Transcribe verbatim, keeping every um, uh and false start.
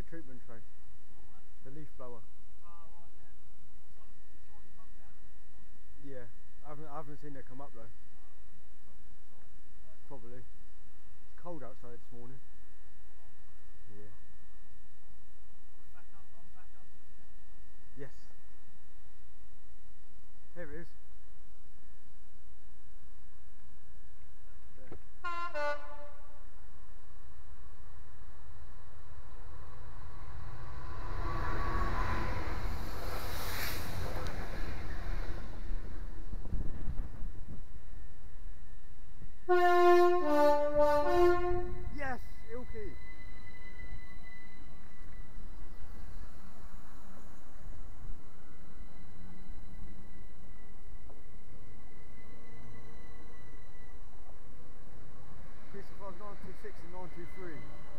treatment tray. The leaf blower. Yeah, I haven't, I haven't seen it come up though. Probably. It's cold outside this morning. Yeah. Yes. Here it is. There. Yes, ilky. Christopher nine two six and nine two three.